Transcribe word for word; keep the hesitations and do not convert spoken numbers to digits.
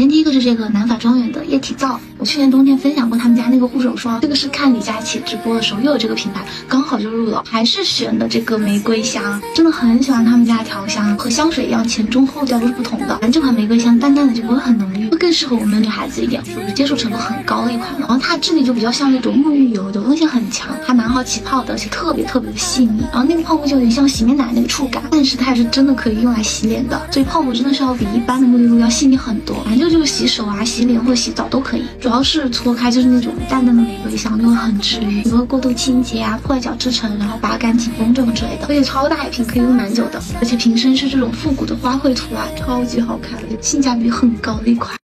先第一个是这个南法庄园的液体皂，我去年冬天分享过他们家那个护手霜，这个是看李佳琦直播的时候又有这个品牌，刚好就入了，还是选的这个玫瑰香，真的很喜欢他们家的调香，和香水一样前中后调都是不同的。反正这款玫瑰香淡淡的就不会很浓郁，会更适合我们女孩子一点，属于接受程度很高的一款。然后它质地就比较像那种沐浴油，流动性很强，还蛮好起泡的，而且特别特别的细腻。然后那个泡沫就有点像洗面奶那个触感，但是它还是真的可以用来洗脸的，所以泡沫真的是要比一般的沐浴露要细腻很多。反正就是洗手啊、洗脸或者洗澡都可以，主要是搓开就是那种淡淡的玫瑰香，就会很治愈，不会过度清洁啊、破坏角质层，然后拔干紧绷这种之类的。而且超大一瓶，可以用蛮久的，而且瓶身是这种复古的花卉图案，超级好看，性价比很高的一款。